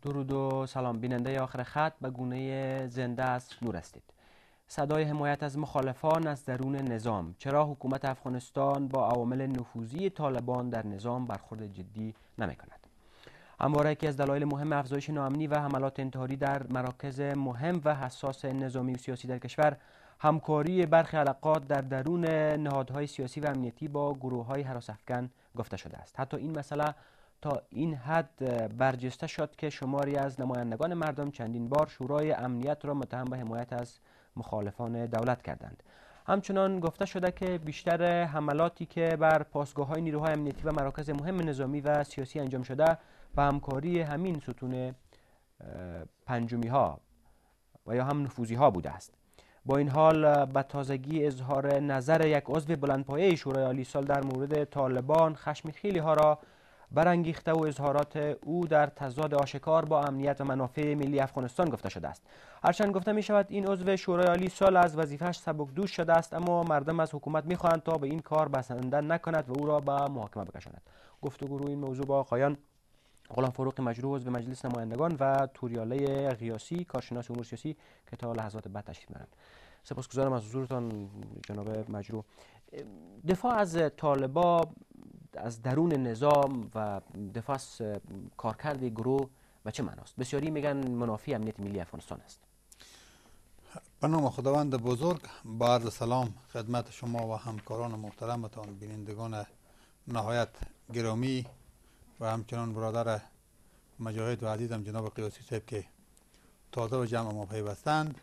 درود و سلام. بیننده آخر خط به گونه زنده از نور هستید. صدای حمایت از مخالفان از درون نظام. چرا حکومت افغانستان با عوامل نفوذی طالبان در نظام برخورد جدی نمی کند؟ همواره یکی از دلایل مهم افزایش ناامنی و حملات انتحاری در مراکز مهم و حساس نظامی و سیاسی در کشور همکاری برخی علاقات در درون نهادهای سیاسی و امنیتی با گروه‌های هراس افکن گفته شده است. حتی این مسئله تا این حد برجسته شد که شماری از نمایندگان مردم چندین بار شورای امنیت را متهم به حمایت از مخالفان دولت کردند. همچنان گفته شده که بیشتر حملاتی که بر پاسگاه‌های نیروهای امنیتی و مراکز مهم نظامی و سیاسی انجام شده به همکاری همین ستون پنجمی ها و یا هم نفوذی ها بوده است. با این حال به تازگی اظهار نظر یک عضو بلندپایه شورای عالی صلح در مورد طالبان خشم خیلی ها را برانگیخته و اظهارات او در تضاد آشکار با امنیت و منافع ملی افغانستان گفته شده است. هرچند گفته می شود این عضو شورای عالی صلح از وظیفه‌اش سبکدوش شده است، اما مردم از حکومت می خواهند تا به این کار بسنده نکند و او را به محاکمه بکشاند. گفتگو روی این موضوع با آقایان غلام فروغ مجروح عضو مجلس نمایندگان و توریاله غیاسی کارشناس امور سیاسی که تا لحظات بعد تشریف می‌برند. سپاسگزارم از حضورتان جناب مجروح. دفاع از طالبان از درون نظام و دفاع از کارکرد گروه و چه معناست؟ بسیاری میگن منافی امنیت ملی افغانستان است. به نام خداوند بزرگ، با عرض سلام خدمت شما و همکاران محترمتان، بینندگان نهایت گرامی و همچنان برادر مجاهد و عزیزم جناب قیاسی صاحب که تازه و جمع ما پیوستند.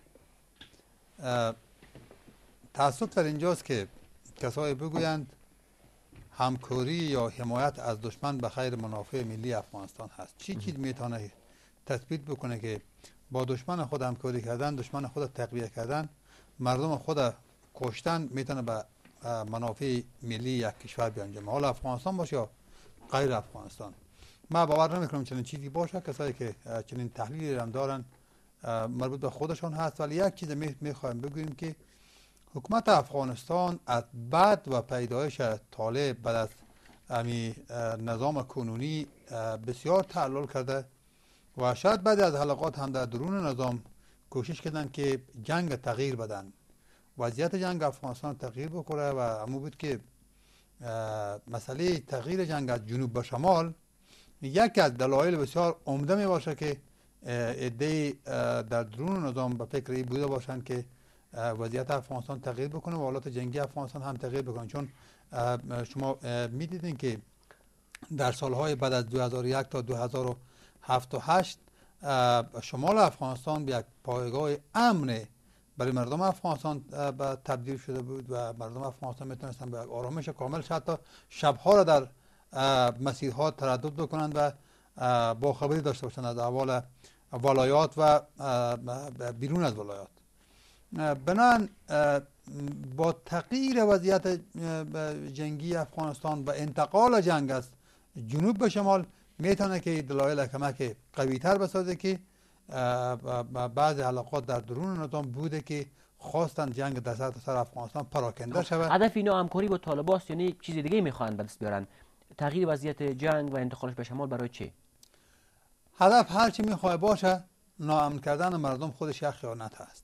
تأسف در اینجاست که کسایی بگویند همکاری یا حمایت از دشمن به خیر منافع ملی افغانستان هست. چی چیز میتونه تثبیت بکنه که با دشمن خود همکاری کردن، دشمن خود تقویه کردن، مردم خود کشتن میتونه به منافع ملی یک کشور بیانجامه، حالا افغانستان باشه یا غیر افغانستان. من باور نمیکنم چنین چیزی باشه. کسایی که چنین تحلیلی هم دارن مربوط به خودشان هست. ولی یک چیز میخوایم بگوییم که حکومت افغانستان از بعد و پیدایش طالب بعد از نظام کنونی بسیار تعلل کرده و شاید بعد از حلقات هم در درون نظام کوشش کردن که جنگ تغییر بدن، وضعیت جنگ افغانستان تغییر بکنه و همون بود که مسئله تغییر جنگ از جنوب به شمال یک از دلایل بسیار عمده می باشه که عده‌ای در درون نظام به فکر این بوده باشند که وضعیت افغانستان تغییر بکنه و حالات جنگی افغانستان هم تغییر بکنه. چون شما میدیدین که در سالهای بعد از 2001 تا 2007 و 8 شمال افغانستان به یک پایگاه امن برای مردم افغانستان تبدیل شده بود و مردم افغانستان میتونستن به آرامش کامل حتی شبها را در مسیرها تردد بکنند و با خبری داشته باشند از احوال ولایات و بیرون از ولایات. بنابراین با تغییر وضعیت جنگی افغانستان و انتقال جنگ از جنوب به شمال میتونه که دلایل کمک قوی تر بسازه که بعض علاقات در درون نظام بوده که خواستن جنگ در سر افغانستان پراکنده شود. هدف اینا همکاری با طالبان است یعنی چیز دیگه میخوان به دست بیارن؟ تغییر وضعیت جنگ و انتقالش به شمال برای چی؟ هدف هر چی میخواد باشه ناامن کردن مردم خودش یک خیانت هست.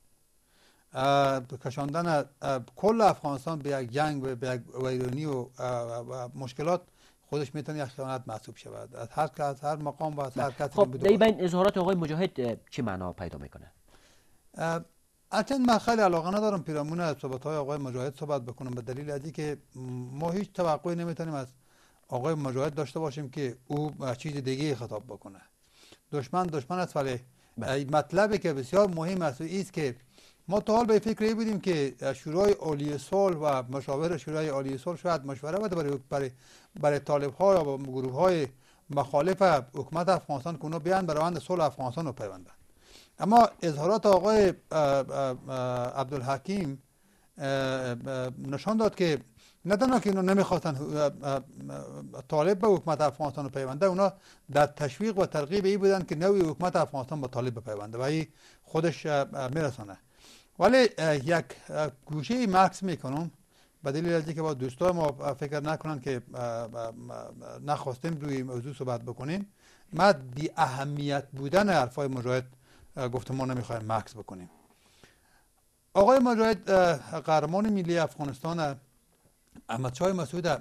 کشاندن کل افغانستان به یک جنگ و به یک ویرانی و مشکلات خودش میتونه یک خیانت محسوب شود از هر مقام و از هر کسی. خب در این اظهارات آقای مجاهد چه معنا پیدا میکنه؟ البته من خیلی علاقه ندارم پیرامون از صحبت‌های آقای مجاهد صحبت بکنم، به دلیل از اینکه ما هیچ توقعی نمیتونیم از آقای مجاهد داشته باشیم که او چیز دیگه خطاب بکنه. دشمن است، ولی مطلبی که بسیار مهم است است که ما تا حال به فکر بودیم که شورای عالی صلح و مشاور شورای عالی صلح شاید مشوره بده برای طالب ها یا گروه های مخالف حکومت افغانستان که اونا بیان برای صلح افغانستان رو پیوندن. اما اظهارات آقای عبدالحکیم نشان داد که نه تنها که اونا نمیخواستن طالب به حکومت افغانستان رو پیونده، اونا در تشویق و ترغیب ای بودن که نوی حکومت افغانستان با طالب بپیونده و این خودش میرسانه. ولی یک گوشه مکس میکنم به دلیل از اینکه با دوستای ما فکر نکنن که نخواستیم روی موضوع صحبت بکنیم. ما بی اهمیت بودن حرفای مجاهد گفتم ما نمیخوایم مکس بکنیم. آقای مجاهد قهرمان ملی افغانستان احمدشاه مسعود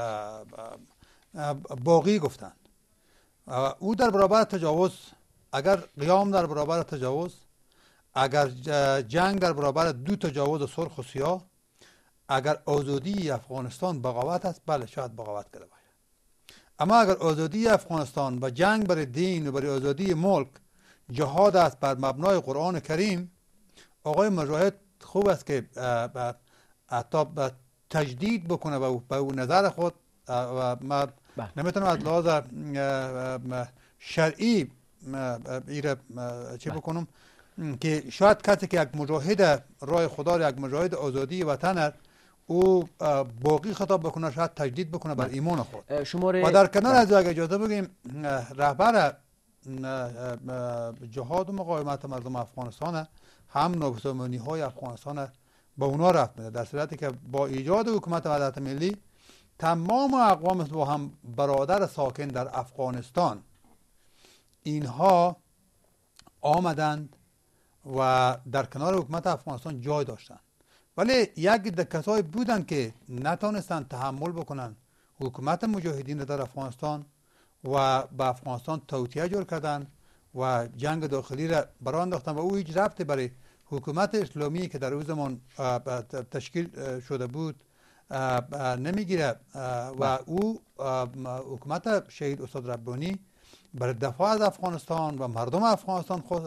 باقی گفتند. او در برابر تجاوز، اگر قیام در برابر تجاوز، اگر جنگ در برابر دو تجاوز سرخ و سیاه، اگر آزادی افغانستان بغاوت است، بله شاید بغاوت کرده باشه. اما اگر آزادی افغانستان و جنگ برای دین و برای آزادی ملک جهاد است بر مبنای قرآن کریم، آقای مجاهد خوب است که حتی تجدید بکنه به او نظر خود. و ما نمیتونم از لحاظ شرعی ایره چی بکنم که شاید کسی که یک مجاهد راه خدا، یک مجاهد آزادی وطن، او باقی خطاب بکنه، شاید تجدید بکنه بر ایمان خود. و در کنار از اگر اجازه بگیم رهبر جهاد و مقاومت مردم افغانستان هم نابسامانی های افغانستان با اونا رفت میده، در صورتی که با ایجاد حکومت وحدت ملی تمام اقوام با هم برادر ساکن در افغانستان اینها آمدند و در کنار حکومت افغانستان جای داشتند. ولی یک کسایی بودند که نتونستند تحمل بکنن حکومت مجاهدین در افغانستان و به افغانستان توطئه جور کردن و جنگ داخلی را برآ انداختن و او هیچ ربطی برای حکومت اسلامی که در اون زمان تشکیل شده بود نمیگیره. و او حکومت شهید استاد ربانی برای دفاع از افغانستان و مردم افغانستان خود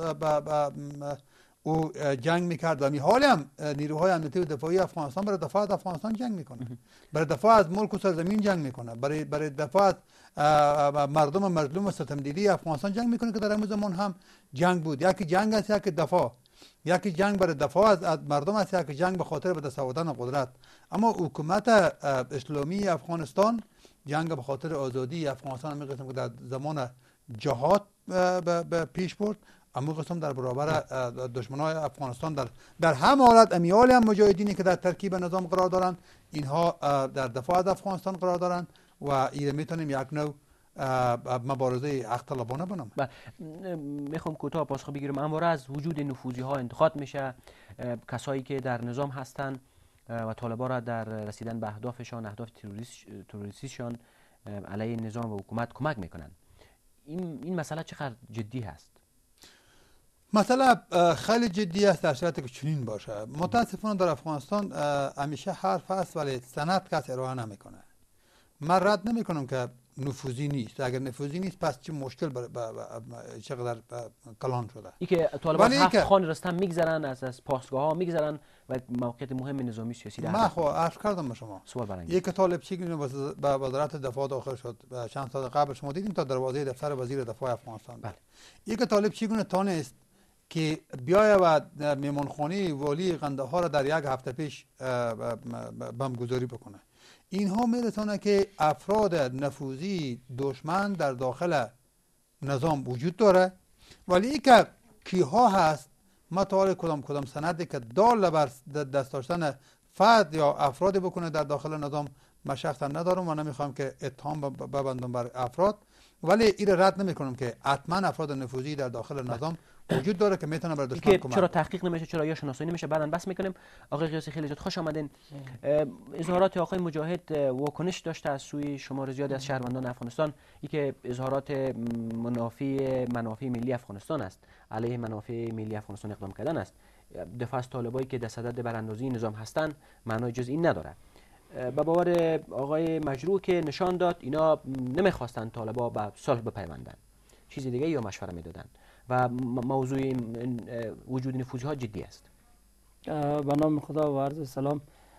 او جنگ میکرد و حالی هم نیروهای امنیتی و دفاعی افغانستان برای دفاع از افغانستان جنگ میکنه، برای دفاع از ملک و سرزمین جنگ میکنه، برای دفاع از مردم مظلوم و ستمدیدی افغانستان جنگ میکنه که در همون زمان هم جنگ بود. یکی جنگ است، یکی دفاع، یکی جنگ برای دفاع از مردم است، یکی جنگ به خاطر به دست آوردن قدرت. اما حکومت اسلامی افغانستان جنگ به خاطر آزادی افغانستان هم قسم که در زمان جهاد به پیش برد، اما قسم در برابر دشمنان افغانستان در هم حالت امیال هم مجاهدینی که در ترکیب نظام قرار دارند، اینها در دفاع از افغانستان قرار دارند و این میتونیم یک نوع مبارزه حق طلبانه بنام. میخوام کوتاه پاسخ بگیرم. همواره از وجود نفوذی ها انتقاد میشه، کسایی که در نظام هستند و طالبان را در رسیدن به اهدافشان، اهداف تروریستیشان علیه نظام و حکومت کمک میکنند. این مسئله چقدر جدی هست؟ مسئله خیلی جدی است در صورتی که چنین باشه. متاسفانه در افغانستان همیشه حرف هست ولی سند کسی ارائه نمیکنه. من رد نمیکنم که نفوذی نیست. اگر نفوذی نیست پس چه مشکل چقدر کلان شده. ای که طالبان 7 خان رستم میگذرن، از پاسگاه ها میگذرن و موقعیت مهم نظامی سیاسی در من عرض کردم به شما. سوال برانگیز. یک طالب چیگین به وزارت دفاع داخل شد چند سال قبل، شما دیدین تا دروازه دفتر وزیر دفاع افغانستان. بله. یک طالب چیگین تانست که بیاید و میمانخانه والی قندهار را در یک هفته پیش بمبگذاری بکنه. اینها میرسانه که افراد نفوذی دشمن در داخل نظام وجود داره، ولی ای که کیها هست مطالع کدام سندی که دال بر دست داشتن فرد یا افراد بکنه در داخل نظام من شخصا ندارم و نمیخوام که اتهام ببندم بر افراد، ولی این رد نمیکنم که حتما افراد نفوذی در داخل نظام وجود داره که میتونه برای دشمن کمک. چرا تحقیق نمیشه، چرا یا شناسایی نمیشه، بعداً بس میکنیم. آقای قیاسی خیلی زود خوش آمدین. اظهارات آقای مجاهد واکنش داشته از سوی شمار زیادی از شهروندان افغانستان، ای که اظهارات منافع ملی افغانستان است، علیه منافع ملی افغانستان اقدام کردن است. دفاع از طالبایی که در صدد براندازی نظام هستند معنای جز این نداره. به باور آقای مجروح که نشان داد اینا نمیخواستن طالبا به صلح بپیوندن، چیزی دیگه یا مشوره میدادن و موضوع وجود نفوذی ها جدی است. به نام خدا و عرض سلام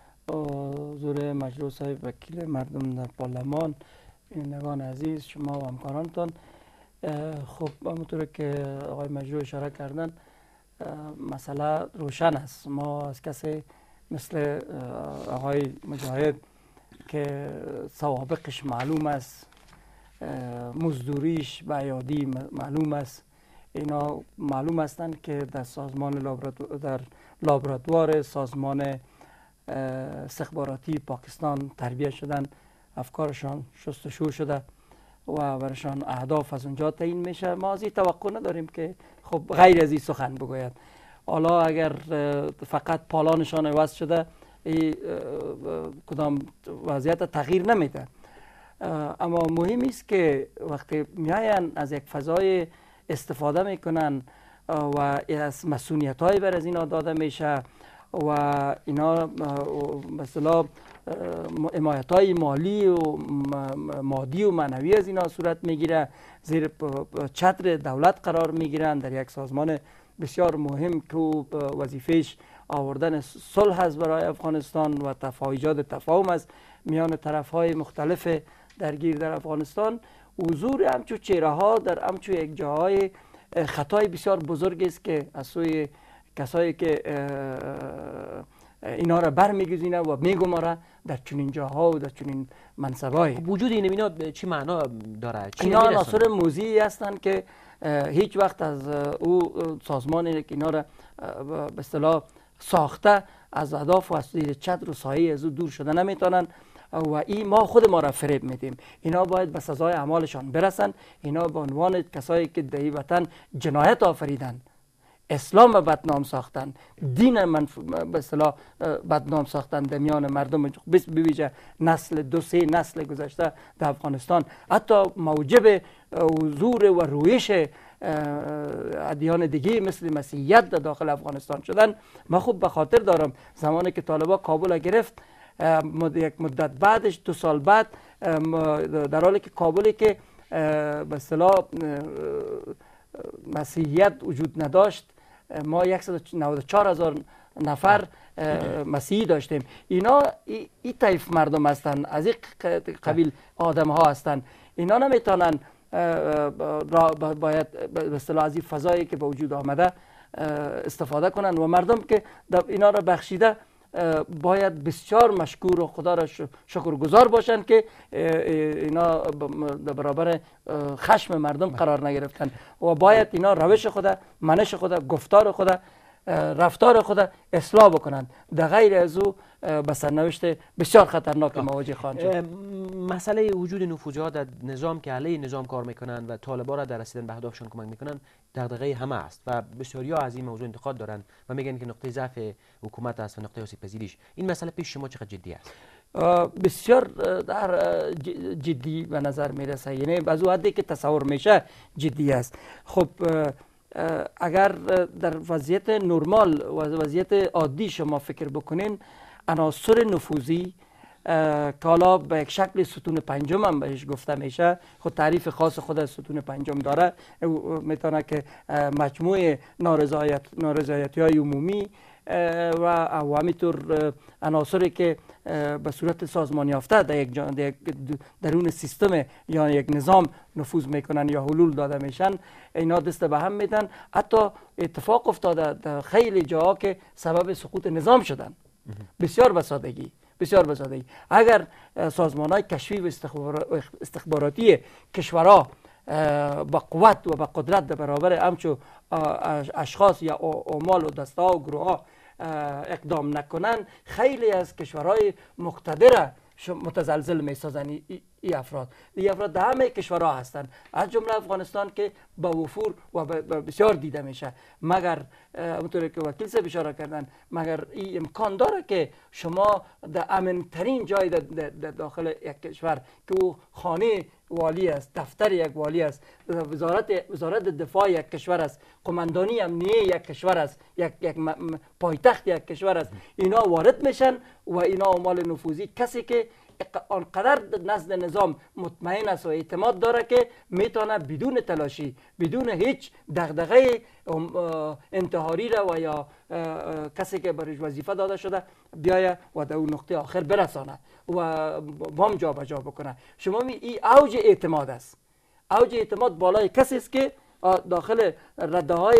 حضور مجروح صاحب وکیل مردم در پارلمان، بینندگان عزیز، شما و همکارانتان. خب همونطور که آقای مجروح اشاره کردن مسئله روشن است. ما از کسی مثل آقای مجاهد که سوابقش معلوم است، مزدوریش به عیادی معلوم است، اینا معلوم هستند که در سازمان در لابراتوار سازمان استخباراتی پاکستان تربیت شدن، افکارشان شستشو شده و برشان اهداف از اونجا تعیین میشه. ما از این توقع نداریم که خب غیر از این سخن بگوید. حالا اگر فقط پالانشان عوض شده کدام وضعیت تغییر نمیده. اما مهم است که وقتی میاین از یک فضای استفاده میکنن و از مسئولیت های بر از اینا داده میشه و اینا مثلا حمایت های مالی و مادی و معنوی از اینا صورت میگیره، زیر چتر دولت قرار میگیرن در یک سازمان بسیار مهم که وظیفهش آوردن صلح است برای افغانستان و ایجاد تفاهم است میان طرف های مختلف درگیر در افغانستان. حضور همچون چهره ها در همچون یک جاهای خطای بسیار بزرگ است که از سوی کسایی که اینا را برمیگزینه و میگماره در چنین جاها و در چنین منصب‌های. وجود اینا چی معنا داره؟ اینا عناصر موضوعی هستند که هیچ وقت از او سازمانی که اینا را به اصطلاح ساخته از اهداف و از زیر چتر و سایه از او دور شده نمیتونن و این ما خود ما را فریب میدیم. اینا باید به سزای اعمالشان برسن. اینا به عنوان کسایی که در وطن جنایت آفریدن، اسلام بدنام ساختن، دین به اصطلاح بدنام ساختن در میان مردم، بویژه نسل 2-3 نسل گذشته در افغانستان، حتی موجب حضور و رویش ادیان دیگه مثل مسیحیت در داخل افغانستان شدن. من خوب به خاطر دارم زمانی که طالبان کابل گرفت، یک مدت بعدش 2 سال بعد، در حالی که کابلی که به اصطلاح مسیحیت وجود نداشت، ما 194,000 نفر مسیحی داشتیم. اینا این طیف مردم هستن، از این قبیل آدم ها هستن. اینا نمیتونن باید به اصطلاح از این فضایی که به وجود آمده استفاده کنن و مردم که اینا را بخشیده باید بسیار مشکور و خدا را شکرگزار باشن که اینا در برابر خشم مردم قرار نگرفتن و باید اینا روش خود، منش خود، گفتار خود، رفتار خود اصلاح بکنند. در غیر از او به سرنوشت بسیار خطرناک مواجه خواهند شد. مسئله وجود نفوذها در نظام که علیه نظام کار میکنند و طالبان را در رسیدن به اهدافشان کمک میکنند دغدغه همه است و بسیاریا از این موضوع انتقاد دارند و میگن که نقطه ضعف حکومت است و نقطه آسیب پذیریش. این مسئله پیش شما چقدر جدی است؟ بسیار در جدی به نظر میرسه، یعنی از اون حدی که تصور میشه جدی است. خب اگر در وضعیت نرمال و وضعیت عادی شما فکر بکنین، عناصر نفوذی که حالا به یک شکل ستون پنجم هم بهش گفته میشه، خود تعریف خاص خود از ستون پنجم داره، میتونه که مجموعه نارضایتی های عمومی و همینطور عناصری که به صورت سازمان یافته در یک درون سیستم یا یک نظام نفوذ میکنن یا حلول داده میشن، اینا دست به هم میدن. حتی اتفاق افتاده در خیلی جاها که سبب سقوط نظام شدن. بسیار به سادگی. اگر سازمان های کشفی و استخباراتی کشورها با قوت و با قدرت در برابر همچو اشخاص یا اعمال و دسته ها و گروه ها اقدام نکنن، خیلی از کشورهای مقتدر متزلزل میسازن. این افراد در همه کشورها هستند، از جمله افغانستان که با وفور و بسیار دیده میشه. مگر اونطوری که وکیل صاحب اشاره کردن، مگر این امکان داره که شما در امن ترین جای در داخل یک کشور که او خانه والی است، دفتر یک والی است، وزارت دفاع یک کشور است، قماندانی امنیه یک کشور است، یک پایتخت یک کشور است، اینا وارد میشن و اینا اعمال نفوذی، کسی که آنقدر نزد نظام مطمئن است و اعتماد داره که میتونه بدون تلاشی، بدون هیچ دغدغه انتحاری را و یا کسی که برش وظیفه داده شده بیایه و در اون نقطه آخر برسانه و بام جا بجا بکنه. شما این اوج اعتماد است. اوج اعتماد بالای کسی است که داخل رده های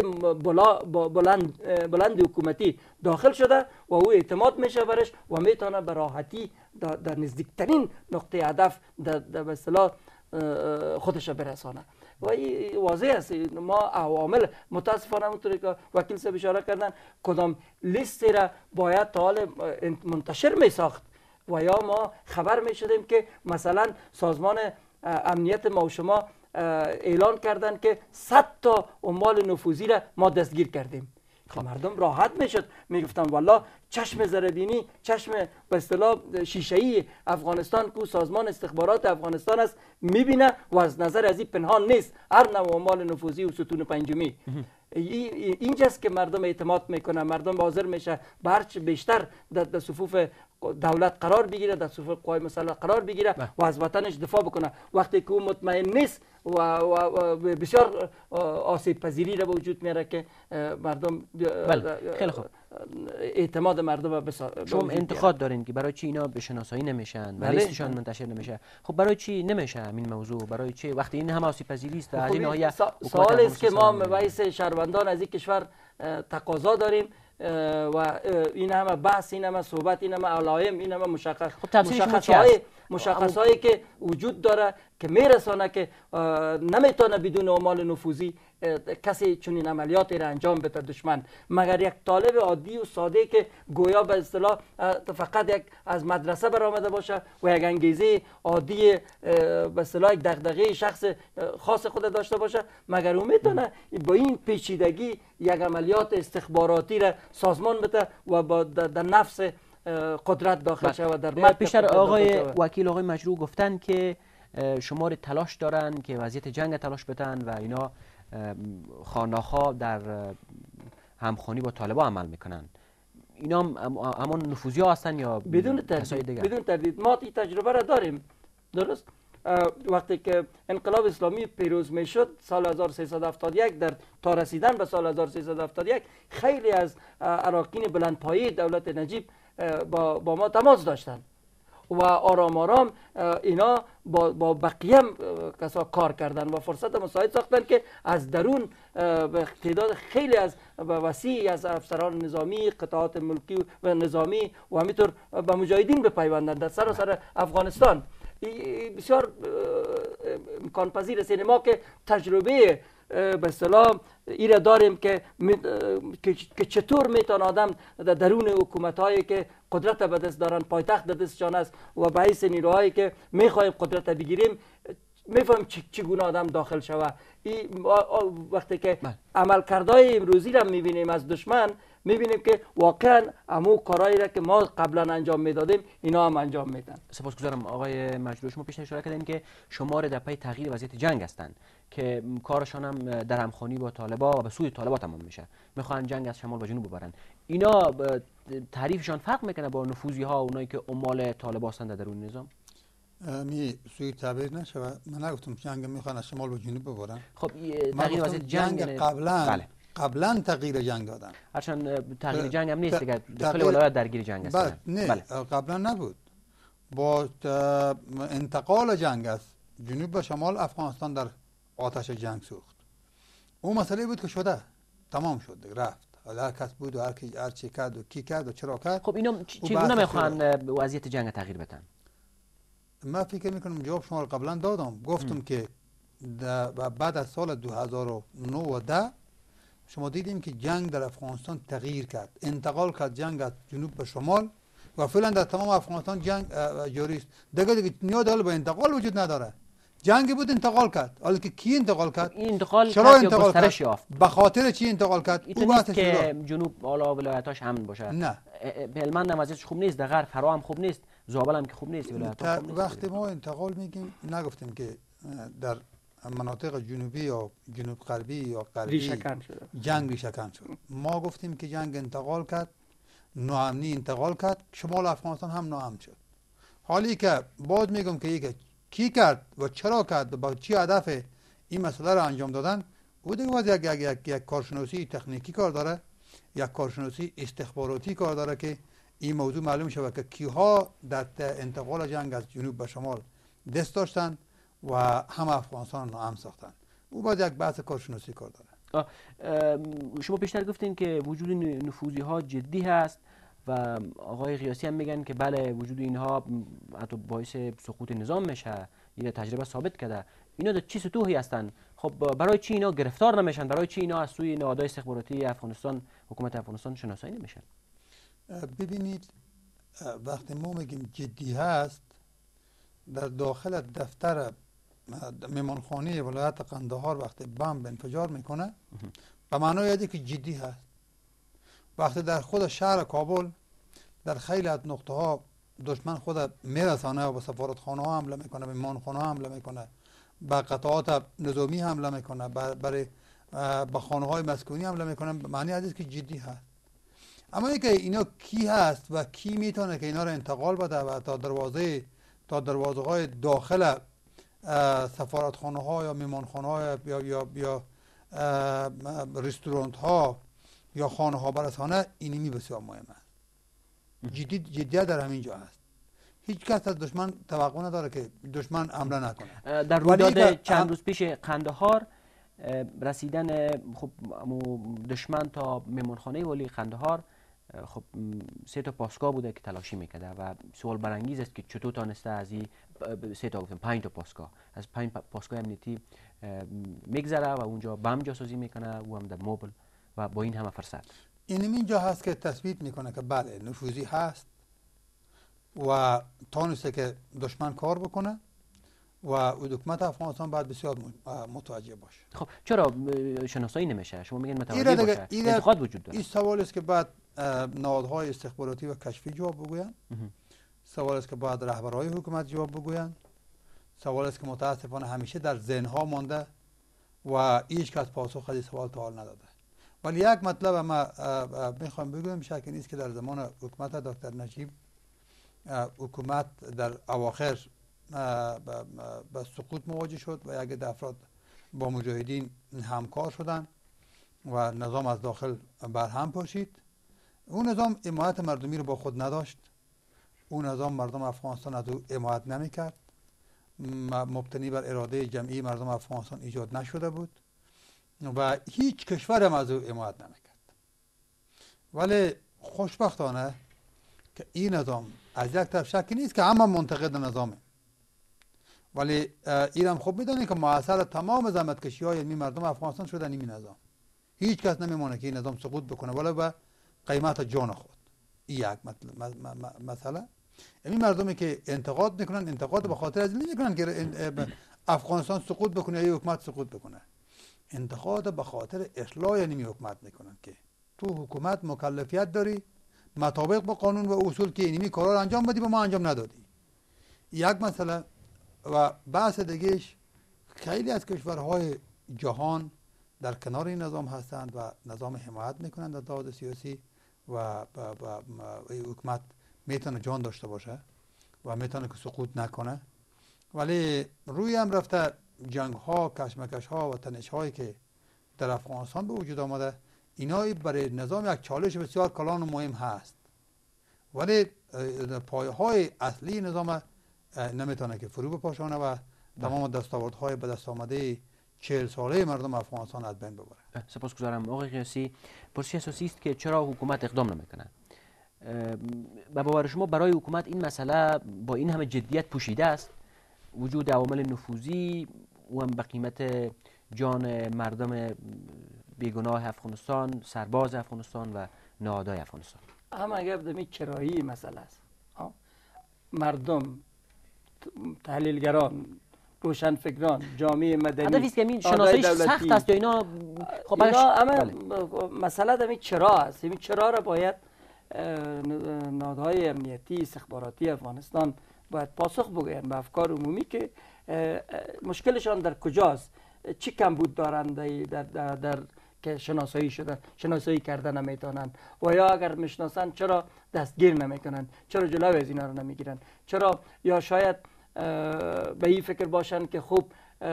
بلند حکومتی داخل شده و او اعتماد میشه برش و میتونه به راحتی در نزدیکترین نقطه هدف به اصطلاح خودش برسانه. و این واضح است. ما عوامل متاسفانه اونطوری که وکیل صاحب اشاره کردن، کدام لیستی را باید تا حال منتشر می ساخت و یا ما خبر می شدیم که مثلا سازمان امنیت ما و شما اعلان کردن که 100 تا عمال نفوذی را ما دستگیر کردیم. که مردم راحت میشد، میگفتن والله چشم زربینی، چشم به اصطلاح شیشه‌ای افغانستان کو سازمان استخبارات افغانستان است، میبینه و از نظر از این پنهان نیست هر نوع عمال نفوذی و ستون پنجمی. اینجاست که مردم اعتماد میکنه، مردم حاضر میشه برچ بیشتر در صفوف دولت قرار بگیره، در صفوف قوای مسلح قرار بگیره و از وطنش دفاع بکنه. وقتی که او مطمئن نیست و بسیار آسیب پذیری را به وجود میاره که مردم خیلی خوب اعتماد مردم به شما انتقاد دارین که برای چی اینا به شناسایی نمیشن و لیستشان منتشر نمیشه. خب برای چی نمیشه این موضوع؟ برای چی وقتی این همه آسیب پذیری است؟ از این ناحیه سوال است که ما مباحث شهروندان از این کشور تقاضا داریم و این همه بحث، این همه صحبت، این همه علائم، این همه مشخصهایی که وجود داره که میرسانه که نمیتونه بدون عمال نفوذی کسی چنین عملیاتی را انجام بده دشمن، مگر یک طالب عادی و ساده که گویا به اصطلاح فقط یک از مدرسه برآمده باشه و یک انگیزه عادی به اصطلاح یک دغدغه شخص خاص خود داشته باشه، مگر اون میتونه با این پیچیدگی یک عملیات استخباراتی را سازمان بده و با در نفس قدرت داخل شود؟ در پیشتر آقای وکیل آقای مجروح گفتن که شمار تلاش دارن که وضعیت جنگ تلاش بدن و اینا خانه‌ها در همخوانی با طالبان عمل میکنن. اینا همون نفوذی ها هستن یا بدون تردید ما این تجربه را داریم. درست وقتی که انقلاب اسلامی پیروز میشد سال 1371 تا رسیدن به سال 1371 خیلی از اراکین بلندپایه دولت نجیب با ما تماس داشتند و آرام آرام اینا با بقیه کسا کار کردن و فرصت مساعد ساختن که از درون به تعداد خیلی از وسیع از افسران نظامی، قطعات ملکی و نظامی و همینطور به مجاهدین بپیوندن در سراسر افغانستان. بسیار امکان پذیر است ما که تجربه به اصطلاح ایره داریم که چطور میتونه آدم در درون حکومت هایی که قدرت به دست دارن، پایتخت در دستشان است و به حیث نیروهایی که میخوایم قدرت بگیریم میفهمیم چگونه آدم داخل شود. وقتی که عملکردهای امروزی را میبینیم از دشمن، میبینیم که واقعا همون کارهایی را که ما قبلا انجام میدادیم اینا هم انجام میدن. سپاسگزارم آقای مجروح. شما پیش اشاره کردین که شمار در پی تغییر وضعیت جنگ هستند که کارشان هم در همخوانی با طالبان و به سوی طالبان تمام میشه، میخوان جنگ از شمال و جنوب ببرن. اینا تعریفشان فرق میکنه با نفوذی ها اونایی که عمال طالبان هستند در درون نظام؟ سوی تعبیر نشه. من نگفتم جنگ میخوان از شمال و جنوب ببرن. خب تغییر وضعیت جنگ قبلا تغییر جنگ دادن. هرچند تغییر جنگ هم نیست دیگه، کل ولایات درگیر جنگ هستن. نه قبلا نبود. با انتقال جنگ از جنوب به شمال افغانستان در آتش جنگ سوخت. اون مسئله بود که شده، تمام شد، رفت. هر کس بود و هر چی کرد و کی کرد و چرا کرد. خب اینا چگونه میخوان وضعیت جنگ تغییر بدن؟ من فکر میکنم جواب شما رو قبلا دادم. گفتم که بعد از سال 2009 و 10 شما دیدیم که جنگ در افغانستان تغییر کرد، انتقال کرد جنگ از جنوب به شمال و فعلا در تمام افغانستان جنگ جاری است. دیگه نیاز به انتقال وجود نداره. جنگ بود انتقال کرد. حالا که کی انتقال کرد؟ این انتقال چرا انتقال کرد؟ به خاطر چی انتقال کرد؟ او نیست که جنوب بالا ولایتاش امن باشه. نه. هلمند هم وضعیتش خوب نیست، در غرب فرا هم خوب نیست، زابل هم که خوب نیست، ولایت‌ها خوب نیست. وقتی ما انتقال میگیم نگفتیم که در مناطق جنوبی یا جنوب غربی یا غربی جنگ ریشه‌کن شد. ما گفتیم که جنگ انتقال کرد، ناامنی انتقال کرد، شمال افغانستان هم ناامن شد. حالی که باز میگم که کی کرد و چرا کرد و با چی هدف این مسئله را انجام دادن، او دیگه باز یک کارشناسی تکنیکی کار داره، یک کارشناسی استخباراتی کار داره که این موضوع معلوم شود که کیها در انتقال جنگ از جنوب به شمال دست داشتن و هم افغانستان رو هم ساختن. او باید یک بحث کارشناسی کار داره. شما پیشتر گفتین که وجود نفوذی ها جدی هست و آقای قیاسی هم میگن که بله وجود اینها حتی باعث سقوط نظام میشه، این تجربه ثابت کرده. اینا در چه سطوحی هستن؟ خب برای چی اینا گرفتار نمیشن؟ برای چی اینا از سوی نهادهای استخباراتی افغانستان، حکومت افغانستان شناسایی نمیشن؟ ببینید وقتی ما میگیم جدی هست، در داخل دفتر میمانخانه ولایت قندهار وقتی بمب انفجار میکنه به معنای یادی که جدی هست. وقتی در خود شهر کابل در خیلی از نقطه ها دشمن خود میرسانه و به سفارتخانه ها حمله میکنه، به میمانخانه ها حمله میکنه، به قطعات نظامی حمله میکنه، برای به خانه های مسکونی حمله میکنه، معنی از که جدی هست. اما اینکه اینا کی هست و کی میتونه که اینا رو انتقال بده و تا دروازه های داخل سفارتخانه ها یا میمانخانه ها یا رستوران ها یا خانه ها برسانه، اینمی بسیار مهم است. جدیت در همین جا هست. هیچ کس از دشمن توقع نداره که دشمن حمله نکنه. در رویداد چند روز پیش قندهار رسیدن خب دشمن تا میمانخانه والی قندهار خب 3 تا پاسگاه بوده که تلاشی میکرده و سوال برانگیز است که چطور تانسته از این 3 تا گفتم 5 تا پاسگاه از 5 پاسگاه امنیتی میگذره و اونجا بم جاسازی میکنه و هم در موبل و با این همه فرصت. اینجا هست که تثبیت میکنه که بله نفوذی هست و تانسته که دشمن کار بکنه و حکومت افغانستان باید بسیار متوجه باشه. خب چرا شناسایی نمیشه؟ شما میگین متوجه باشه. انتقاد وجود داره. این سوال است که بعد نهادهای استخباراتی و کشفی جواب بگوین. سوال است که بعد رهبرهای حکومت جواب بگوین. سوال است که متاسفانه همیشه در ذهنها مانده و هیچ کس پاسخ از این سوال تا حال نداده. ولی یک مطلب ما میخوام بگویم شک نیست که در زمان حکومت دکتر نجیب حکومت در اواخر به سقوط مواجه شد و یک افراد با مجاهدین همکار شدند و نظام از داخل برهم پاشید. اون نظام حمایت مردمی رو با خود نداشت. اون نظام مردم افغانستان از او حمایت نمیکرد. مبتنی بر اراده جمعی مردم افغانستان ایجاد نشده بود و هیچ کشور هم از او حمایت نمیکرد. ولی خوشبختانه که این نظام از یک طرف شکی نیست که همه منتقد نظامه، ولی این هم خوب میدونه که موثر تمام زحمتکشی های مردم افغانستان شدن این نظام. هیچ کس نمیمونه که این نظام سقوط بکنه ولی به قیمت جان خود. این یک مسئله. این مردمی که انتقاد میکنن انتقاد به خاطر از نمیکنن که افغانستان سقوط بکنه یا حکومت سقوط بکنه. انتقاد به خاطر اصلاح نمی حکومت میکنن که تو حکومت مکلفیت داری مطابق با قانون و اصول که اینمی کارا رو انجام بدی و ما انجام ندادی. یک مسئله. و بحث دیگهش خیلی از کشورهای جهان در کنار این نظام هستند و نظام حمایت میکنند از لحاظ سیاسی و حکومت میتونه جان داشته باشه و میتونه که سقوط نکنه. ولی روی هم رفته جنگ ها، کشمکش ها و تنش هایی که در افغانستان به وجود آمده، اینا برای نظام یک چالش بسیار کلان و مهم هست. ولی پایه های اصلی نظام نمیتونه که فرو بپاشانه و تمام دستاوردهای به دست آمده 40 ساله مردم افغانستان از بین ببره. سپاسگزارم آقای قیاسی. پرسش اساسی است که چرا حکومت اقدام نمیکنه؟ به باور شما برای حکومت این مسئله با این همه جدیت پوشیده است؟ وجود عوامل نفوذی و هم به قیمت جان مردم بیگناه افغانستان، سرباز افغانستان و نهادهای افغانستان. اما اگر بدمی چرایی مسئله است. مردم، تحلیلگران، روشنفکران، جامعه مدنی، هدفی است که این شناسایی سخت است یا اینا خب مسئله دمی چرا است. این چرا را باید نهادهای امنیتی استخباراتی افغانستان باید پاسخ بگویند به افکار عمومی که مشکلشان در کجاست، چی کمبود دارند در که شناسایی کردن نمیتونن و یا اگر میشناسن چرا دستگیر نمیکنن، چرا جلوی از اینا رو نمیگیرن، چرا یا شاید به این فکر باشن که خوب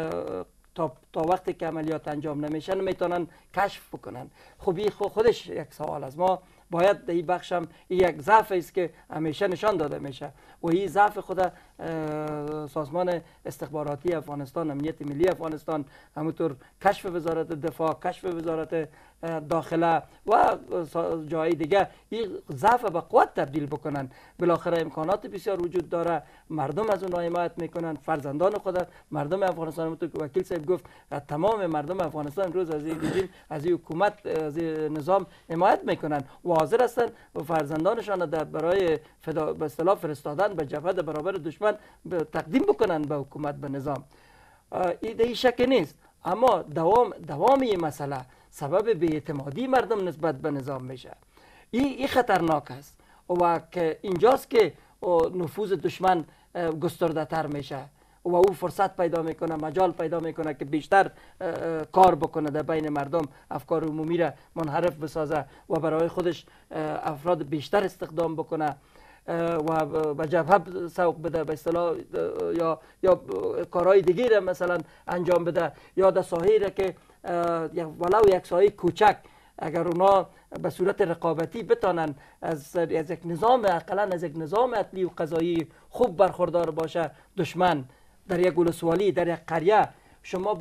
تا وقتی که عملیات انجام نمیشن میتونن کشف بکنن. خب این خودش یک سوال است. ما باید در این بخشم یک ضعف است که همیشه نشان داده میشه و این ضعف خود سازمان استخباراتی افغانستان، امنیت ملی افغانستان، همونطور کشف وزارت دفاع، کشف وزارت داخله و جای دیگه این ضعف به قوت تبدیل بکنن. بالاخره امکانات بسیار وجود داره، مردم از اون حمایت میکنن، فرزندان خود مردم افغانستان، همونطور که وکیل صاحب گفت تمام مردم افغانستان امروز از این رژیم، از این حکومت، از این نظام حمایت میکنن و حاضر هستن فرزندانشان برای به اصطلاح فرستادن به جبهه برابر دشمن تقدیم بکنن به حکومت، به نظام. این شک نیست، اما دوام این مسئله سبب بی‌اعتمادی مردم نسبت به نظام میشه. این خطرناک است و که اینجاست که نفوذ دشمن گسترده تر میشه و او فرصت پیدا میکنه، مجال پیدا میکنه که بیشتر کار بکنه در بین مردم، افکار عمومی را منحرف بسازه و برای خودش افراد بیشتر استخدام بکنه و به جبهه سوق بده به اصطلاح، یا کارهای دیگه را مثلا انجام بده، یا در ساحه‌ای را که ولو یک ساحه کوچک اگر اونا به صورت رقابتی بتانن از یک نظام، اقلا از یک نظام عدلی و قضایی خوب برخوردار باشه دشمن در یک ولسوالی، در یک قریه، شما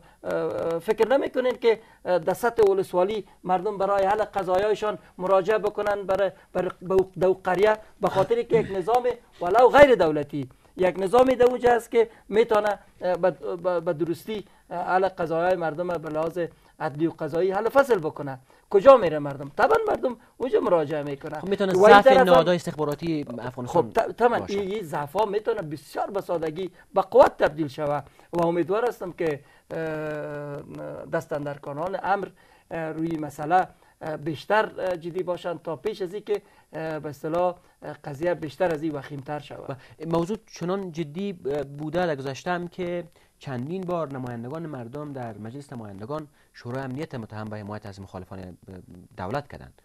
فکر نمیکنین که در سطح ولسوالی مردم برای حل قضایایشان مراجعه بکنن به قریه، به خاطر که یک نظام ولو غیر دولتی، یک نظامی در اونجا است که میتونه به درستی حل قضایای مردم به لحاظ عدلی و قضایی حل فصل بکنه. کجا میره مردم؟ طبعا مردم اونجا مراجعه میکنه. خب میتونه ضعف نهادهای استخباراتی افغانستان، خب طبعا این ضعف ها میتونه بسیار به سادگی به قوت تبدیل شود و امیدوار هستم که دستاندرکاران امر روی مسئله بیشتر جدی باشند تا پیش از این که به اصطلاح قضیه بیشتر از این وخیمتر شود. موضوع چنان جدی بوده در گذشته هم که چندین بار نمایندگان مردم در مجلس نمایندگان شورای امنیت متهم به حمایت از مخالفان دولت کردند.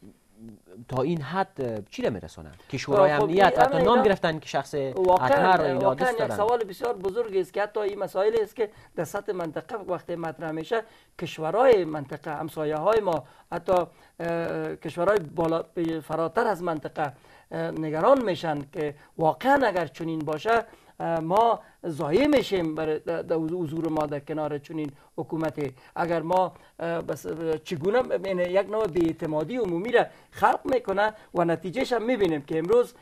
تا این حد چی را میرسونه که شورای امنیت حتی نام گرفتن که شخص اطهر و اینا دوست دارن؟ یک سوال بسیار بزرگی است که حتی این مسائل است که در سطح منطقه وقتی مطرح میشه، کشورهای منطقه، همسایه های ما، حتی کشورهای فراتر از منطقه نگران میشن که واقعا اگر چنین باشه ما ضایع میشیم در حضور ما در کنار چنین حکومتی. اگر ما چگونه یک نوع بی‌اعتمادی عمومی را خلق میکنه و نتیجهش هم میبینیم که امروز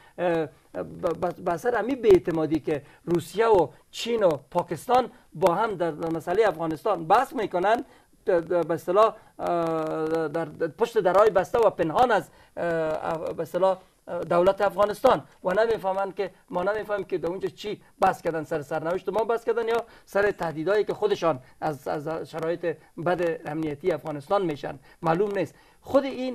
به اثر همین بی‌اعتمادی که روسیه و چین و پاکستان با هم در مسئله افغانستان بحث میکنن، به اصطلاح در پشت درهای بسته و پنهان از به اصطلاح دولت افغانستان و نمیفهمن که ما نمیفهمیم که در اونجا چی بحث کردن، سر سرنوشت ما بحث کردن یا سر تهدیدایی که خودشان از شرایط بد امنیتی افغانستان میشن، معلوم نیست. خود این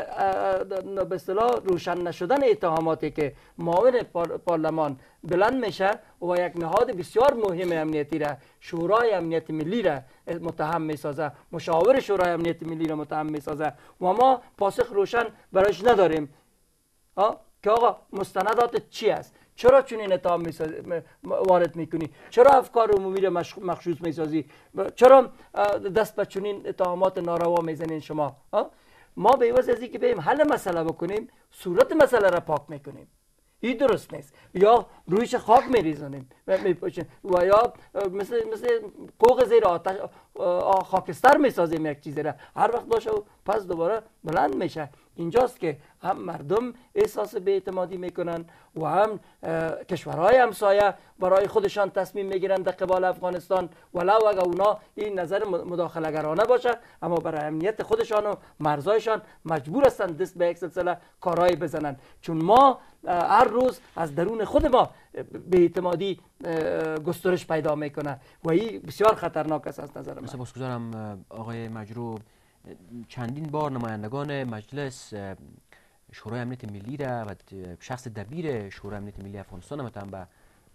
به اصطلاح روشن نشدن اتهاماتی که معاون پارلمان بلند میشه و یک نهاد بسیار مهم امنیتی را، شورای امنیت ملی را متهم میسازه، مشاور شورای امنیت ملی را متهم میسازه و ما پاسخ روشن برایش نداریم که آقا مستندات چی است؟ چرا چنین اتهام وارد میکنی؟ چرا افکار عمومی را مخصوص میسازی؟ چرا دست به چنین اتهامات ناروا میزنین شما؟ ما به عوض از اینکه بریم حل مسئله بکنیم، صورت مسئله را پاک میکنیم. این درست نیست. یا رویش خاک میریزونیم و یا مثل قوق زیر آتش خاکستر میسازیم یک چیزی را، هر وقت باشه و پس دوباره بلند میشه. اینجاست که هم مردم احساس بی‌اعتمادی میکنن و هم کشورهای همسایه برای خودشان تصمیم میگیرن در قبال افغانستان، ولو اگر اونا این نظر مداخله‌گرانه باشه، اما برای امنیت خودشان و مرزایشان مجبور هستند دست به یک سلسله کارهای بزنن. چون ما هر روز از درون خود ما بی‌اعتمادی گسترش پیدا میکنه و این بسیار خطرناک است از نظر من. سپاسگزارم آقای مجروح. چندین بار نمایندگان مجلس شورای امنیت ملی را و شخص دبیر شورای امنیت ملی افغانستان متهم به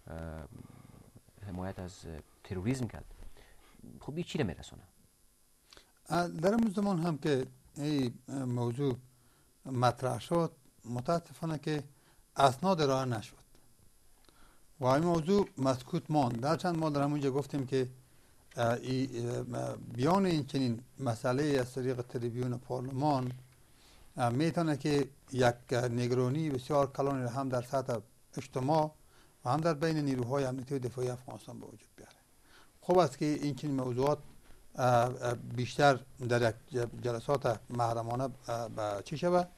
حمایت از تروریسم کرد. خب این چی را میرسونه؟ در اون زمان هم که این موضوع مطرح شد، متاسفانه که اسناد ارائه نشد و این موضوع مسکوت ماند. در چند ما در همونجا گفتیم که بیان این چنین مسئله از طریق تریبیون پارلمان میتونه که یک نگرانی بسیار کلانی را هم در سطح اجتماع و هم در بین نیروهای امنیتی و دفاعی افغانستان به وجود بیاره. خوب است که این چنین موضوعات بیشتر در یک جلسات محرمانه چی شود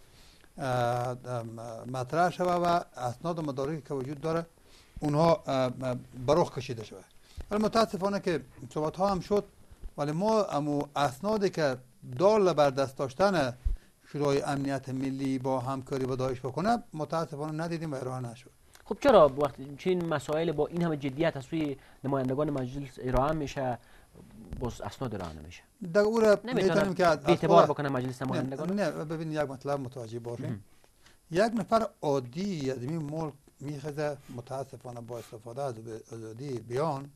مطرح شود و اسناد و مدارکی که وجود داره اونها برخ کشیده شود. ولی متاسفانه که صحبت ها هم شد، ولی ما اسنادی که دال بر دست داشتن شورای امنیت ملی با همکاری با داعش بکنه متاسفانه ندیدیم و ارائه نشد. خب چرا وقتی چین مسائل با این همه جدیت از سوی نمایندگان مجلس ارائه میشه باز اسناد ارائه نمیشه؟ در او را میتونیم که اعتبار بکنه مجلس نمایندگان؟ نه ببین یک مطلب متوجه باشیم. یک نفر عادی از این ملک میخزه متاسفانه با استفاده از آزادی بیان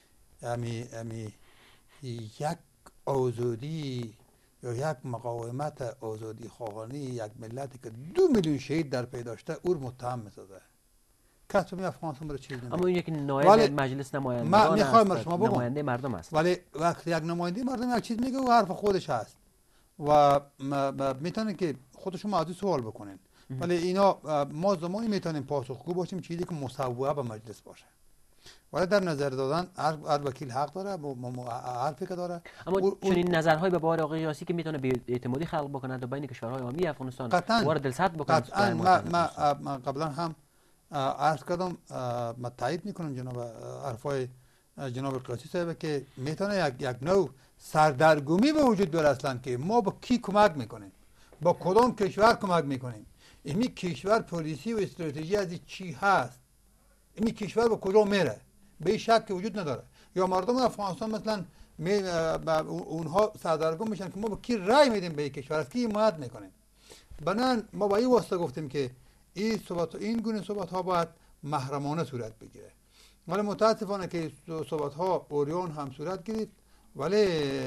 امی یک آزادی یا یک مقاومت آزادی خواهانی یک ملتی که 2 میلیون شهید در پی داشته او متهم میسازه. کس می افغانستان برای چیز نمیگه. اما این یک نایب مجلس نمایندگان است، نماینده مردم است. ولی وقتی یک نماینده مردم یک چیز میگه و حرف خودش هست و میتونه که خودشون موضوع سوال بکنین. ولی اینا ما زمانی میتونیم پاسخگو باشیم چیزی که مصوبه به مجلس باشه. ولی در نظر دادن هر وکیل حق داره، حرفی که داره. اما چنین نظرهای به بار آقای یاسی که میتونه بی اعتمادی خلق بکنه و بین کشورهای عامی افغانستان وارد دلسرد بکنه. قطعاً ما قبلا هم عرض کردم، ما تایید میکنم جناب حرفای جناب قاسی صاحب که میتونه یک نوع سردرگمی به وجود بیاره اصلا که ما با کی کمک میکنیم، با کدام کشور کمک میکنیم، این کشور پلیسی و استراتژی از چی هست، این کشور به کجا میره، به شک وجود نداره. یا مردم افغانستان مثلا اونها سردرگم میشن که ما با کی رای میدیم به کشور، از کی حمایت میکنیم. بنابراین ما با این واسطه گفتیم که این گونه صحبت ها باید محرمانه صورت بگیره. ولی متاسفانه که صحبت ها اوریان هم صورت گرفت، ولی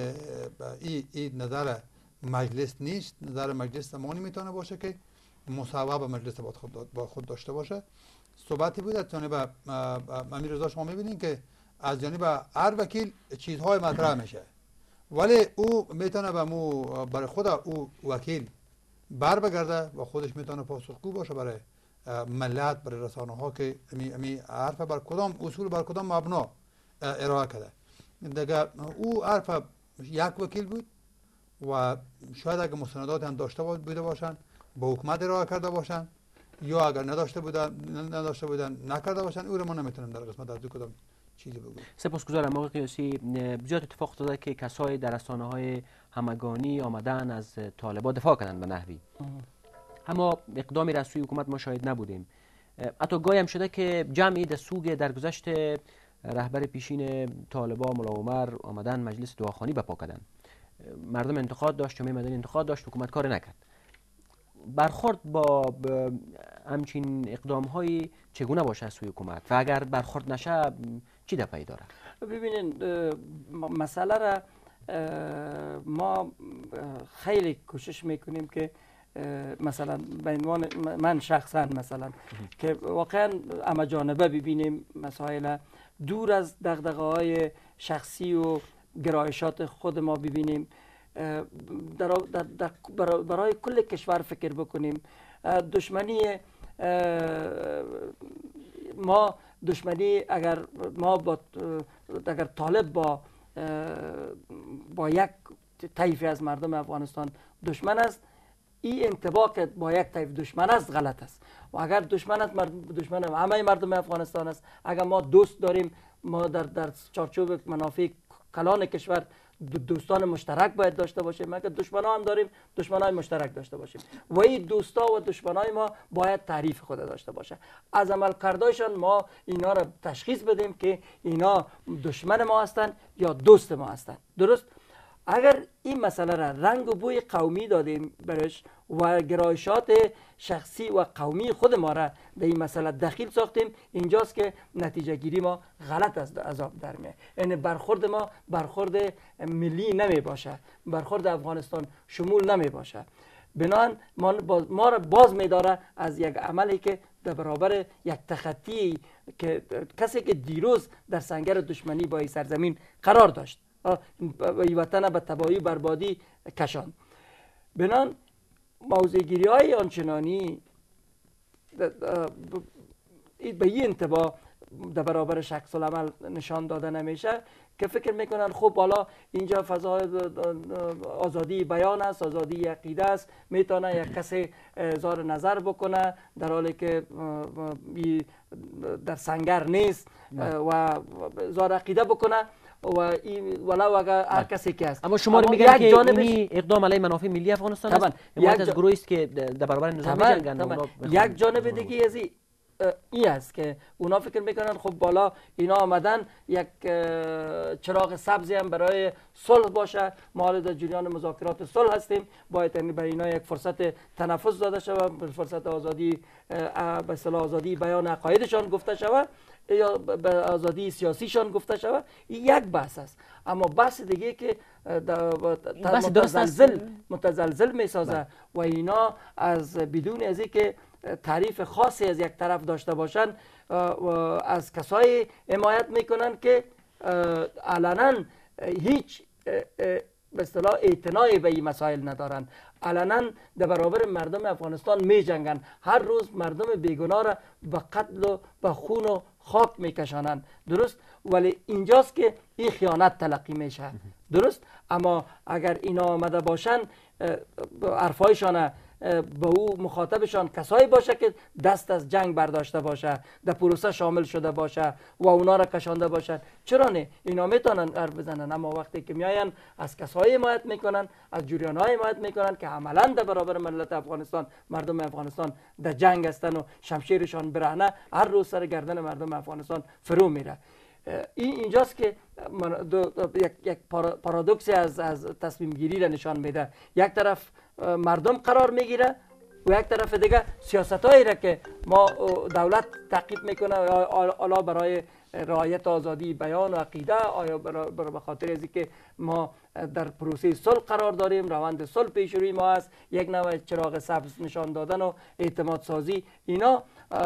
این نظر مجلس نیست. نظر مجلس زمانی میتونه باشه که مصوبه به مجلس با خود داشته باشه. صحبتی بود از جانب امیر رضا، شما میبینین که از جانب هر وکیل چیزهای مطرح میشه، ولی او میتونه برای خود او وکیل بر بگرده و خودش میتونه پاسخگو باشه برای ملت، برای رسانه ها که امی حرف بر کدام اصول، بر کدام مبنا ارائه کرده. دیگه او حرف یک وکیل بود و شاید اگر مستندات هم داشته بوده باشن با حکومت ارائه کرده باشن، یا اگر نداشته بودن نکرده باشن، او رو ما نمیتونیم در قسمت از کدام چیزی بگویم. سپاسگزارم آقای قیاسی. زیاد اتفاق افتاده که کسایی در رسانه‌های همگانی آمدن از طالبان دفاع کردن به نحوی، اما اقدامی را از سوی حکومت ما شاهد نبودیم. حتی گاهی هم شده که جمعی در سوگ درگذشت رهبر پیشین طالبان ملا عمر آمدن مجلس دعاخوانی برپا کردن. مردم انتقاد داشت، جامعه مدنی انتقاد داشت، حکومت کار نکرد. برخورد با همچین اقدام‌های چگونه باشه از سوی حکومت و اگر برخورد نشه چی در پی داره؟ ببینید مسئله را ما خیلی کوشش میکنیم که مثلا به عنوان من شخصا مثلا که واقعا همه جانبه ببینیم مسائل، دور از دغدغه‌های شخصی و گرایشات خود ما ببینیم، برای کل کشور فکر بکنیم. دشمنی اگر طالب با یک طیفی از مردم افغانستان دشمن است، این انطباق که با یک طیف دشمن است غلط است. و اگر دشمن همه مردم افغانستان است، اگر ما دوست داریم، ما در چارچوب منافع کلان کشور دوستان مشترک باید داشته باشیم. اگر دشمنا هم داریم، دشمنای مشترک داشته باشیم و این دوستا و دشمنای ما باید تعریف خود داشته باشه. از عملکردشان ما اینا را تشخیص بدیم که اینا دشمن ما هستند یا دوست ما هستند. درست؟ اگر این مسئله را رنگ و بوی قومی دادیم برش و گرایشات شخصی و قومی خود ما را در این مسئله دخیل ساختیم، اینجاست که نتیجه گیری ما غلط از عذاب در میاد. یعنی برخورد ما برخورد ملی نمی باشه، برخورد افغانستان شمول نمی باشه. بنابراین ما را باز می داره از یک عملی که در برابر یک تخطی که کسی که دیروز در سنگر دشمنی با این سرزمین قرار داشت، وطن به تباهی بربادی کشاند. بنان موضع‌گیری های آنچنانی به این انتباه در برابر شخص العمل نشان داده نمیشه که فکر میکنن خب حالا اینجا فضای آزادی بیان است، آزادی عقیده است، میتونه یک کسی اظهار نظر بکنه در حالی که در سنگر نیست و اظهار عقیده بکنه و ولو اگر هر کسی که است. اما شما میگن که این اقدام علیه منافع ملی افغانستان است، حمایت از گروهی است که در برابر نظام می‌جنگند. یک جانب دیگه از این است که اونا فکر میکنن خب بالا اینا آمدن یک چراغ سبزی هم برای صلح باشه، ما حالا در جریان مذاکرات صلح هستیم، باید به اینا یک فرصت تنفس داده شود، فرصت آزادی به اصطلاح آزادی بیان عقایدشان گفته شود یا به آزادی سیاسیشان گفته شود. این یک بحث است. اما بحث دیگه که متزلزل میسازه و اینا از بدون از اینکه تعریف خاصی از یک طرف داشته باشند از کسایی حمایت میکنن که علنا هیچ به اصطلاح اعتنایی به این مسائل ندارن، علنا در برابر مردم افغانستان می جنگن، هر روز مردم بیگناه را به قتل و به خون و خاک میکشانند. درست؟ ولی اینجاست که این خیانت تلقی میشه. درست؟ اما اگر اینا آمده باشن حرفایشان به او مخاطبشان کسایی باشه که دست از جنگ برداشته باشه، در پروسه شامل شده باشه و اونا را کشانده باشه، چرا نه؟ اینا میتونن حرف بزنن. اما وقتی که میاین از کسایی حمایت میکنن، از جریان‌های حمایت میکنن که عملا در برابر ملت افغانستان، مردم افغانستان در جنگ هستن و شمشیرشان برهنه هر روز سر گردن مردم افغانستان فرو میره. اینجاست که یک پارادوکسی از تصمیم گیری را نشان میده. یک طرف مردم قرار میگیره و یک طرف دیگه سیاستایی را که ما دولت تعقیب میکنه، حالا برای رعایت آزادی بیان و عقیده، آیا به خاطر از اینکه ما در پروسه صلح قرار داریم، روند صلح پیش روی ما است، یک نوع چراغ سبز نشان دادن و اعتماد سازی، اینا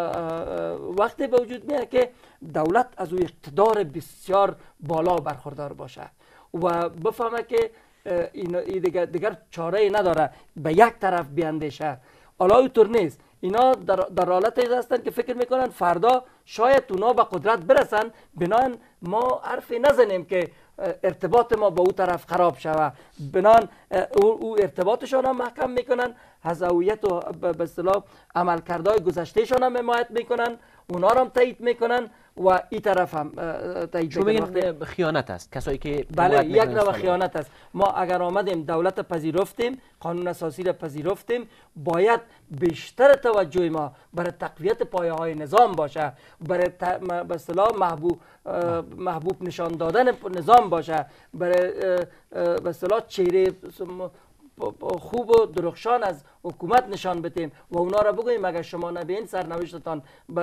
وقتی به وجود میاد که دولت از او اقتدار بسیار بالا برخوردار باشه و بفهمه که این دیگر چاره نداره به یک طرف بیاندیشه. حالا اینطور نیست. اینا در حالت هستن که فکر میکنن فردا شاید اونا به قدرت برسن، بنان ما حرفی نزنیم که ارتباط ما با او طرف خراب شوه، بنان او ارتباطشان هم محکم میکنن، از هویت و به اصطلاح عملکردهای گذشتهشان هم حمایت میکنن، اونا رو هم تایید میکنن و این طرف هم تایید میکنن. خیانت است کسایی که بله یک نوع خیانت است. ما اگر آمدیم دولت پذیرفتیم، قانون اساسی را پذیرفتیم، باید بیشتر توجه ما برای تقویت پایه های نظام باشه، برای به اصطلاح محبوب نشان دادن نظام باشه، برای به اصطلاح چهره خوب و درخشان از حکومت نشان بدیم و اونا را بگوییم اگر شما نبین سرنوشتتان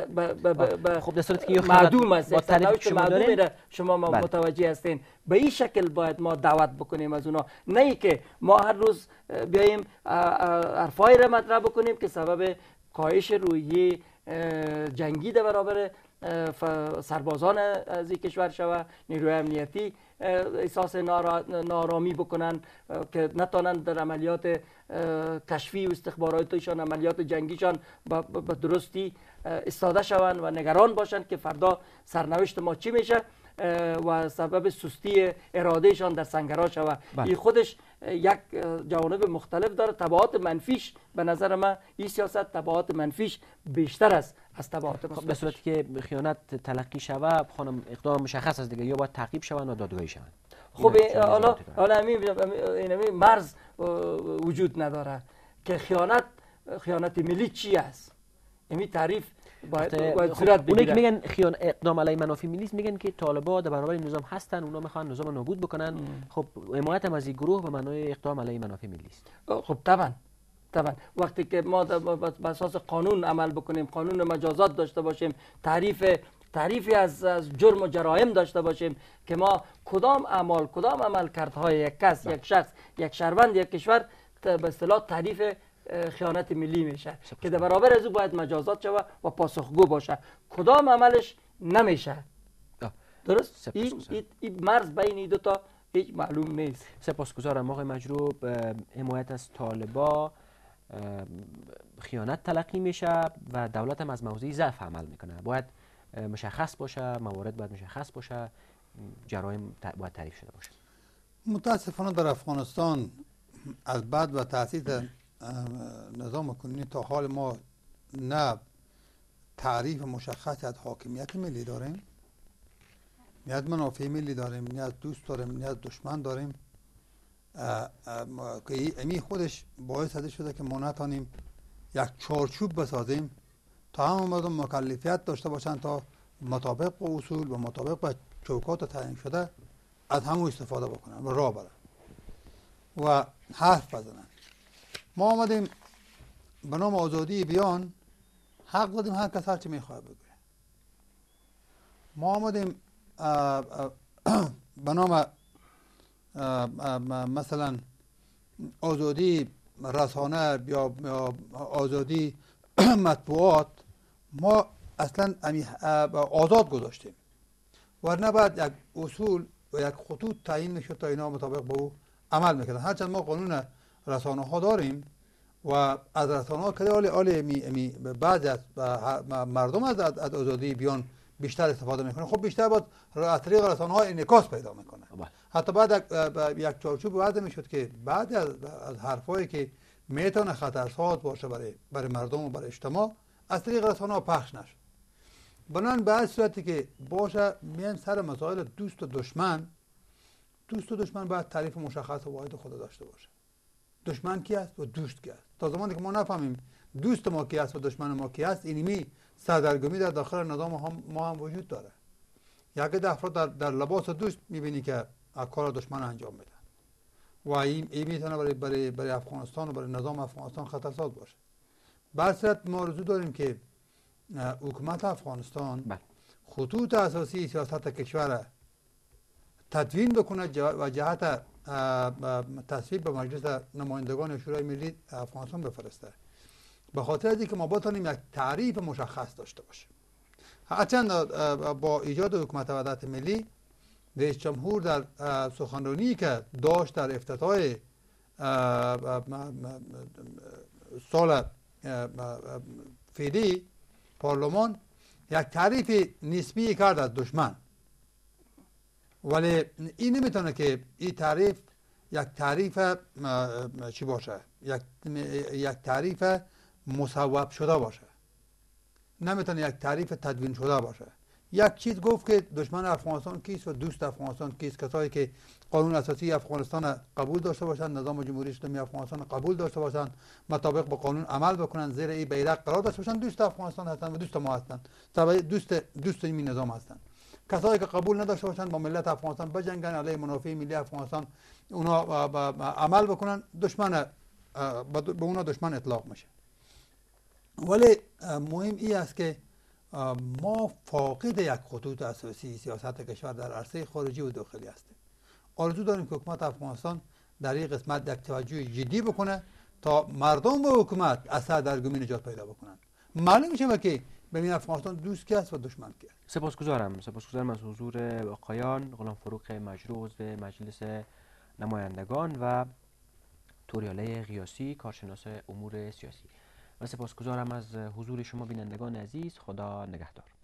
خب در صورتی که معدوم است، سرنوشت معدومی را شما متوجه هستین. به این شکل باید ما دعوت بکنیم از اونا، نه ای که ما هر روز بیاییم حرفایی را مطرح بکنیم که سبب کاهش روحیه جنگی در برابر سربازان از این کشور شوه، نیروی امنیتی احساس نارامی بکنن که نتونن در عملیات کشفی و استخباراتیشان، عملیات جنگیشان به درستی استاده شوند و نگران باشند که فردا سرنوشت ما چی میشه و سبب سستی ارادهشان در سنگرها شود. این خودش یک جوانب مختلف داره. تبعات منفیش به نظر من این سیاست تبعات منفیش بیشتر است از تبعات مثبتش. به صورتی که خیانت تلقی شود خانم اقدام مشخص است دیگه، یا باید تعقیب شوند یا دادگاهی شوند. خب حالا این مرز وجود نداره که خیانت ملی چی است. این تعریف باید صورت بگیره. اونایی که میگن اقدام علیه منافع ملی است، میگن که طالبان در برابر نظام هستن، اونا میخوان نظام نابود بکنن. خب حمایت هم از این گروه به معنای اقدام علیه منافع ملی است. خب طبعا وقتی که ما بر اساس قانون عمل بکنیم، قانون مجازات داشته باشیم، تعریفی از جرم و جرایم داشته باشیم که ما کدام عملکردهای یک کس، یک شخص، یک شهروند، یک کشور به اصطلاح تعریف خیانت ملی میشه که در برابر از او باید مجازات شود و پاسخگو باشه، کدام عملش نمیشه. درست؟ این مرز بین این دو تا هیچ معلوم نیست. سپاسگزارم آقای مجروب. حمایت از طالبان خیانت تلقی میشه و دولت هم از موضع ضعف عمل میکنه. باید مشخص باشه، موارد باید مشخص باشه، جرایم باید تعریف شده باشه. متاسفانه در افغانستان از بعد و تأسیس نظام کنونی تا حال ما نه تعریف مشخص از حاکمیت ملی داریم، نه از منافع ملی داریم، نه از دوست داریم، نه از دشمن داریم که امی خودش باعث شده که ما نتانیم یک چارچوب بسازیم تمام مردم مکلفیت داشته باشند تا مطابق با اصول و مطابق با چوکات تعیین شده از همون استفاده بکنن و راه برن و حرف بزنن. ما آمدیم به نام آزادی بیان حق دادیم هر کس هر چی میخواد بگه. ما آمدیم به نام مثلا آزادی رسانه یا آزادی مطبوعات ما اصلا آزاد گذاشتیم، ورنه بعد یک اصول و یک خطوط تعیین میشد تا اینا مطابق با او عمل میکردن. هرچند ما قانون رسانه ها داریم و از رسانه ها کلی بعضی از مردم از آزادی بیان بیشتر استفاده میکنه، خب بیشتر باید از طریق رسانه ها انعکاس پیدا میکنه. حتی بعد یک چارچوب وضع میشد که بعد از حرفایی که میتونه خطرساز باشه برای مردم و برای اجتماع از طریق رسانه ها پخش نشه. بنابراین به هر صورتی که باشه میان سر مسائل دوست و دشمن باید تعریف مشخص و واحد خود داشته باشه. دشمن کی است و دوست کی است؟ تا زمانی که ما نفهمیم دوست ما کی است و دشمن ما کی است، اینمی سردرگمی در داخل نظام ما هم وجود داره. یک افراد در لباس دوست میبینی که کار دشمن انجام میدن و این میتونه برای افغانستان و برای نظام افغانستان خطرساز باشه. به صورت ما آرزو داریم که حکومت افغانستان خطوط اساسی سیاست کشور تدوین بکنه و جهت تصویب به مجلس نمایندگان شورای ملی افغانستان بفرسته، به خاطر از اینکه ما بتونیم یک تعریف مشخص داشته باشیم. هرچند با ایجاد حکومت وحدت ملی رئیس جمهور در سخنرانی که داشت در افتتاح سال فعلی پارلمان یک تعریف نسبی کرد از دشمن، ولی این نمیتونه که این تعریف یک تعریف چی باشه، یک تعریف مصوب شده باشه، نمیتونه یک تعریف تدوین شده باشه. یک چیز گفت که دشمن افغانستان کیست و دوست افغانستان کیست، کسایی که قانون اساسی افغانستان قبول داشته باشند، نظام جمهوری اسلامی افغانستان قبول داشته باشند، مطابق با قانون عمل بکنند، زیر این بیرق قرار داشته باشند، دوست افغانستان هستند و دوست ما هستند، تبع دوست این نظام هستند. کسایی که قبول نداشته باشند با ملت افغانستان بجنگن، علیه منافع ملی افغانستان اونا عمل بکنن، دشمن به اونا دشمن اطلاق میشه. ولی مهم این است که ما فاقد یک خطوط اساسی سیاست کشور در عرصه خارجی و داخلی هستیم. آرزو داریم که حکومت افغانستان در این قسمت یک توجه جدی بکنه تا مردم و حکومت از سردرگمی نجات پیدا بکنن. معلوم میشه که ببین افغانستان دوست کی است و دشمن کی است. سپاسگزارم از حضور آقایان غلامفروغ مجروح عضو مجلس نمایندگان و توریاله قیاسی کارشناس امور سیاسی و سپاسگزارم از حضور شما بینندگان عزیز. خدا نگهدار.